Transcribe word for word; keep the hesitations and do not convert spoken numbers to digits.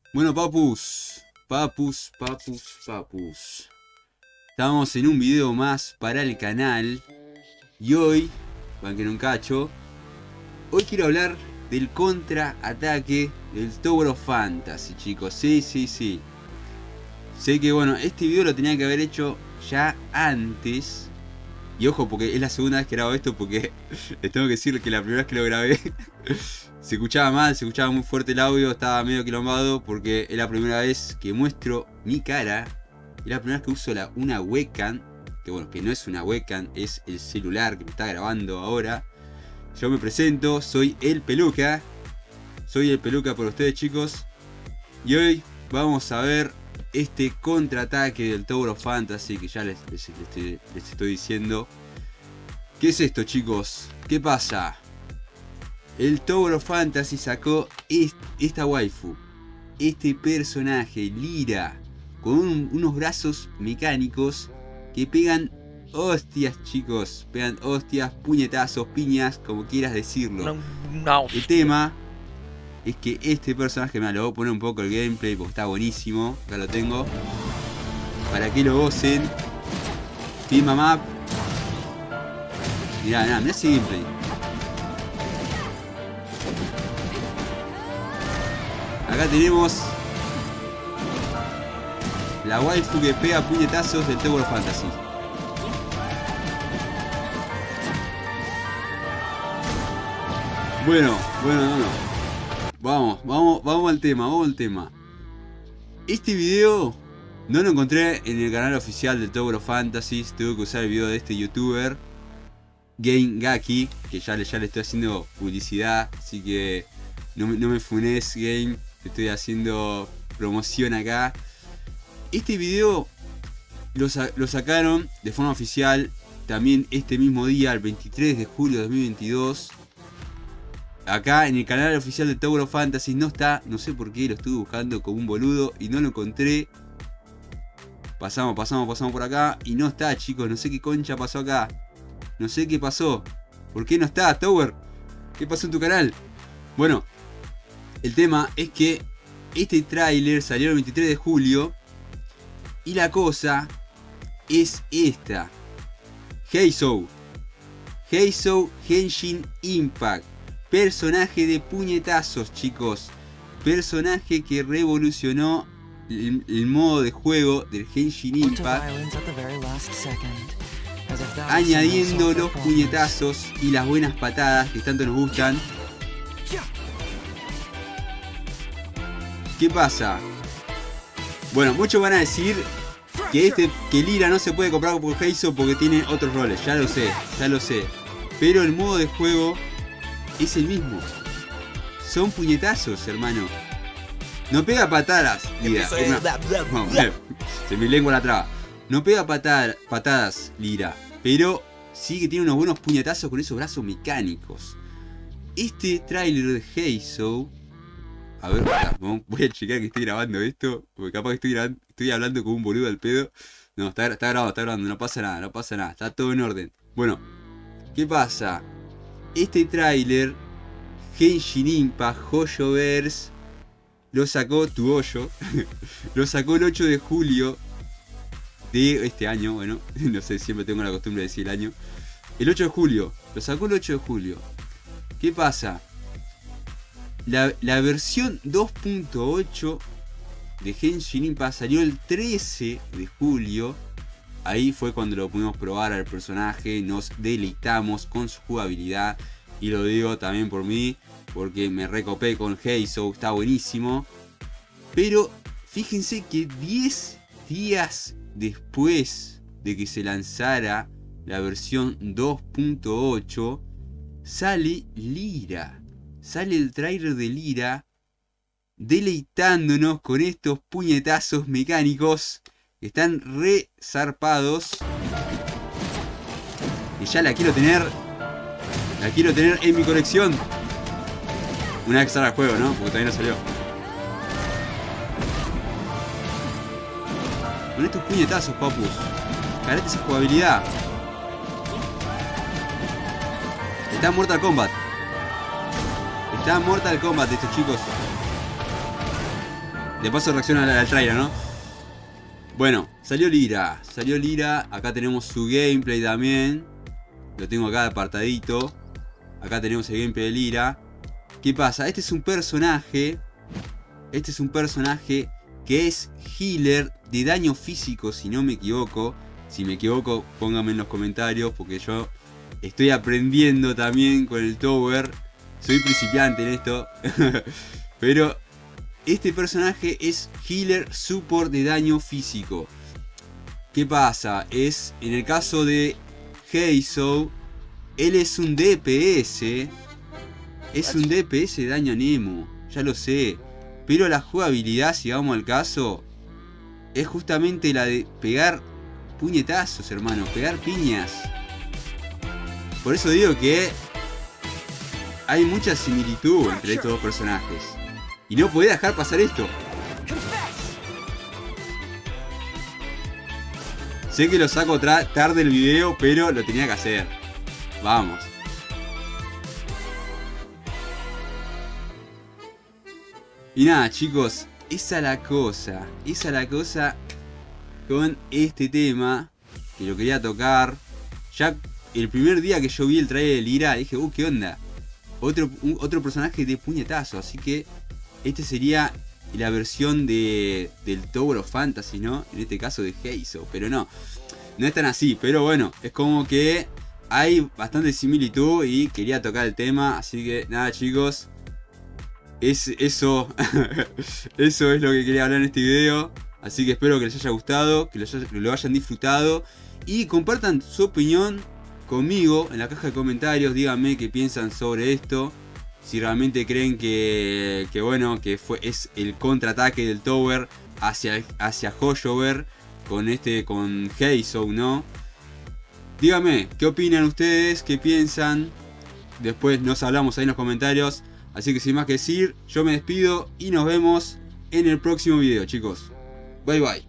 Bueno, papus, papus, papus, papus. Estamos en un video más para el canal. Y hoy, banquen un cacho, hoy quiero hablar del contraataque del Tower of Fantasy, chicos. Sí, sí, sí. Sé que, bueno, este video lo tenía que haber hecho ya antes. Y ojo, porque es la segunda vez que grabo esto, porque les tengo que decir que la primera vez que lo grabé se escuchaba mal, se escuchaba muy fuerte el audio, estaba medio quilombado, porque es la primera vez que muestro mi cara. Es la primera vez que uso la, una webcam, que bueno, que no es una webcam, es el celular que me está grabando ahora. Yo me presento, soy el Peluca. Soy el Peluca por ustedes, chicos. Y hoy vamos a ver este contraataque del Tower of Fantasy, que ya les, les, les, les estoy diciendo. ¿Qué es esto, chicos? ¿Qué pasa? El Tower of Fantasy sacó est, esta waifu, este personaje, Lyra, con un, unos brazos mecánicos que pegan hostias, chicos. Pegan hostias, puñetazos, piñas, como quieras decirlo. No. El tema es que este personaje, me lo voy a poner un poco el gameplay porque está buenísimo. Acá lo tengo, para que lo gocen. Team map. Mirá, mirá, mirá ese gameplay. Acá tenemos la waifu que pega puñetazos del Tower of Fantasy. Bueno, bueno, no, no. Vamos, vamos, vamos al tema, vamos al tema. Este video no lo encontré en el canal oficial del Tower of Fantasy. Tuve que usar el video de este youtuber, GameGaki, que ya le, ya le estoy haciendo publicidad. Así que no, no me funes, Game. Estoy haciendo promoción acá. Este video lo, lo sacaron de forma oficial también este mismo día, el veintitrés de julio de dos mil veintidós. Acá en el canal oficial de Tower of Fantasy no está, no sé por qué, lo estuve buscando como un boludo y no lo encontré. Pasamos, pasamos, pasamos por acá y no está, chicos. No sé qué concha pasó acá. No sé qué pasó. ¿Por qué no está, Tower? ¿Qué pasó en tu canal? Bueno, el tema es que este tráiler salió el veintitrés de julio y la cosa es esta. Heizou. Heizou Genshin Impact. Personaje de puñetazos, chicos. Personaje que revolucionó el, el modo de juego del Genshin Impact, añadiendo los puñetazos y las buenas patadas que tanto nos gustan. ¿Qué pasa? Bueno, muchos van a decir que este que Lyra no se puede comprar por Heizou porque tiene otros roles. Ya lo sé, ya lo sé. Pero el modo de juego es el mismo. Son puñetazos, hermano. No pega patadas, Lyra. No, se me lengua la traba. No pega patada, patadas, Lyra. Pero sí que tiene unos buenos puñetazos con esos brazos mecánicos. Este tráiler de Heizou. A ver, voy a checar que estoy grabando esto. Porque capaz que estoy, grabando, estoy hablando como un boludo al pedo. No, está, está grabado, está grabando. No pasa nada, no pasa nada. Está todo en orden. Bueno, ¿qué pasa? Este tráiler, Genshin Impact Hoyoverse, lo sacó tu hoyo. Lo sacó el ocho de julio de este año. Bueno, no sé, siempre tengo la costumbre de decir el año. El ocho de julio. Lo sacó el ocho de julio. ¿Qué pasa? La, la versión dos punto ocho de Genshin Impact salió el trece de julio. Ahí fue cuando lo pudimos probar al personaje, nos deleitamos con su jugabilidad. Y lo digo también por mí, porque me recopé con Heizou, está buenísimo. Pero fíjense que diez días después de que se lanzara la versión dos punto ocho, sale Lyra. Sale el tráiler de Lyra, deleitándonos con estos puñetazos mecánicos. Están re zarpados. Y ya la quiero tener. La quiero tener en mi colección. Una vez que salga el juego, ¿no? Porque todavía no salió. Con estos puñetazos, papus. Carete esa jugabilidad. Está en Mortal Kombat. Está en Mortal Kombat estos chicos. De paso reacciona al, al trailer, ¿no? Bueno, salió Lira. Salió Lira. Acá tenemos su gameplay también. Lo tengo acá apartadito. Acá tenemos el gameplay de Lira. ¿Qué pasa? Este es un personaje. Este es un personaje que es healer de daño físico, si no me equivoco. Si me equivoco, pónganme en los comentarios, porque yo estoy aprendiendo también con el Tower. Soy principiante en esto. Pero este personaje es healer support de daño físico. ¿Qué pasa? Es, en el caso de Heizo, él es un D P S. Es un D P S de daño Nemo, ya lo sé. Pero la jugabilidad, si vamos al caso, es justamente la de pegar puñetazos, hermano. Pegar piñas. Por eso digo que hay mucha similitud entre estos dos personajes. Y no podía dejar pasar esto. Sé que lo saco tarde el video, pero lo tenía que hacer. Vamos. Y nada, chicos, esa es la cosa. Esa es la cosa con este tema, que lo quería tocar. Ya el primer día que yo vi el trailer de Lira, dije, uh, ¿qué onda? Otro, un, otro personaje de puñetazo. Así que este sería la versión de, del Tower of Fantasy, ¿no? En este caso de Heizo. Pero no, no es tan así. Pero bueno, es como que hay bastante similitud y quería tocar el tema. Así que nada, chicos. Es eso, eso es lo que quería hablar en este video. Así que espero que les haya gustado, que lo hayan disfrutado. Y compartan su opinión conmigo en la caja de comentarios. Díganme qué piensan sobre esto. Si realmente creen que, que bueno, que fue, es el contraataque del Tower hacia, hacia Hoyoverse con este, con Heizo, ¿no? Díganme, ¿qué opinan ustedes? ¿Qué piensan? Después nos hablamos ahí en los comentarios. Así que sin más que decir, yo me despido y nos vemos en el próximo video, chicos. Bye bye.